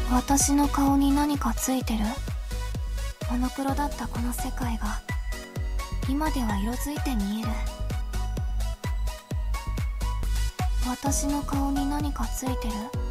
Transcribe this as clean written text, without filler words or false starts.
私の顔に何かついてる？モノクロだったこの世界が今では色づいて見える。私の顔に何かついてる？